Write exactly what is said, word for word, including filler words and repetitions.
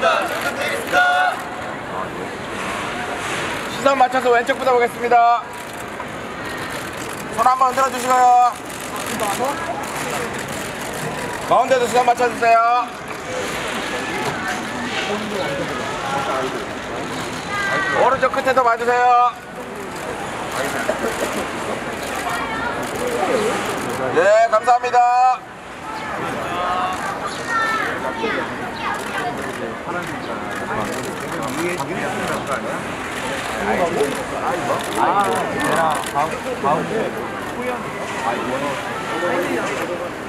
알겠습니다. 잘부탁드리겠습니다. 시선 맞춰서 왼쪽부터 보겠습니다. 손 한번 흔들어 주시고요. 가운데도 시선 맞춰주세요. 오른쪽 끝에도 봐주세요. 네, 감사합니다. 아, 얘랑 가운데 후연. 아, 이거는